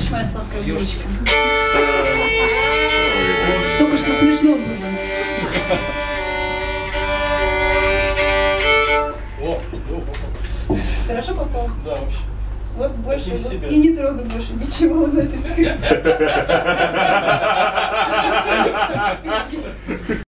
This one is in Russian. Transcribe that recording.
Хочешь, моя сладкая булочка? Только что смешно было. Хорошо попал? Да, вообще. Вот больше, вот, и не трогай больше ничего на этой скрипке.